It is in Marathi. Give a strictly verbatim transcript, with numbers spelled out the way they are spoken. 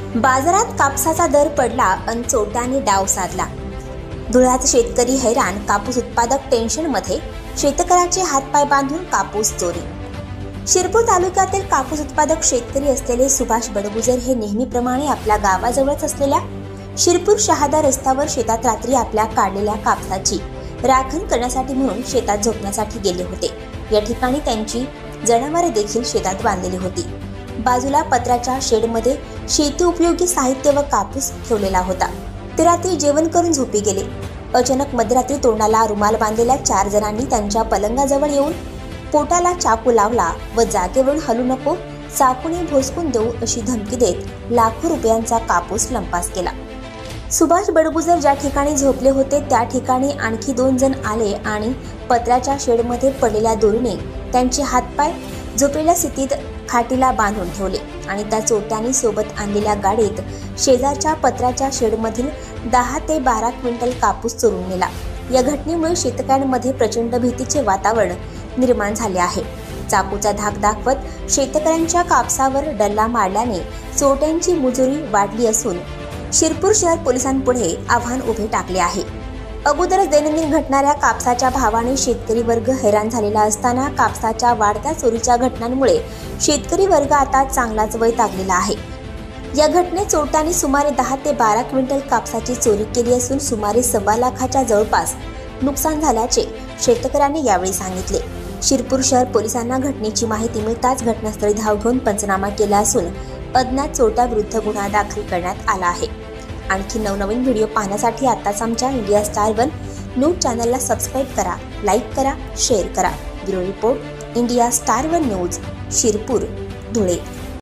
बाजारात कापसाचा दर पडला अन चोरट्यांनी डाव साधला। धुळ्यात शेतकरी हैराण, कापूस उत्पादक टेन्शनमध्ये, शेतकऱ्याचे हातपाय बांधून कापूस चोरी। शिरपूर तालुक्यातील कापूस उत्पादक शेतकरी असलेले सुभाष बडगुजर हे नेहमीप्रमाणे आपल्या गावाजवळच असलेल्या शिरपूर शहादा रस्त्यावर शेतात रात्री आपल्या काढलेल्या कापसाची राखण करण्यासाठी म्हणून शेतात झोपण्यासाठी गेले होते। या ठिकाणी त्यांची जनावरे देखील शेतात बांधलेली होती। बाजूला पत्र्याच्या शेडमध्ये शेती उपयोगी साहित्य व कापूस ठेवलेला होता। ते रात्री जेवण करून झोपी गेले। अचानक मध्यरात्री तोंडाला रुमाल बांधलेल्या चार जणांनी त्यांच्या पलंगाजवळ येऊन पोटाला चाकू लावला व जागेवरून हलू नको, चाकूने भोसकून देऊ अशी धमकी देत लाखो रुपयांचा कापूस लंपास केला। सुभाष बडगुजर ज्या ठिकाणी झोपले होते त्या ठिकाणी आणखी दोन जण आले आणि पत्र्याच्या शेडमध्ये पडलेल्या दोरीने त्यांचे हातपाय झोपलेल्या स्थितीत खाटीला बांधून ठेवले आणि त्या चोरट्यांनी सोबत आणलेल्या गाडीत शेजारच्या पत्र्याच्या शेडमधील दहा ते बारा क्विंटल कापूस चोरून नेला। या घटनेमुळे शेतकऱ्यांमध्ये प्रचंड भीतीचे वातावरण निर्माण झाले आहे। चाकूचा धाक दाखवत शेतकऱ्यांच्या कापसावर डल्ला मारल्याने चोरट्यांची मुजोरी वाढली असून शिरपूर शहर पोलिसांपुढे आव्हान उभे टाकले आहे। अगोदरच दैनंदिन घटणाऱ्या कापसाच्या भावाने शेतकरी वर्ग हैराण झालेला असताना कापसाच्या वाढत्या चोरीच्या घटनांमुळे शेतकरी वर्ग आता चांगलाच वैतागलेला आहे। या घटनेत चोरट्यांनी सुमारे दहा ते बारा क्विंटल कापसाची चोरी केली असून सुमारे सव्वा लाखाच्या जवळपास नुकसान झाल्याचे शेतकऱ्यांनी यावेळी सांगितले। शिरपूर शहर पोलिसांना घटनेची माहिती मिळताच घटनास्थळी धाव घेऊन पंचनामा केला असून अज्ञात चोरट्याविरुद्ध गुन्हा दाखल करण्यात आला आहे। आणखी नवनवीन व्हिडिओ पाहण्यासाठी आताच आमच्या इंडिया स्टार वन न्यूज चॅनलला सबस्क्राईब करा, लाईक करा, शेअर करा। Bureau report, India star one news, Shirpur, Dhule.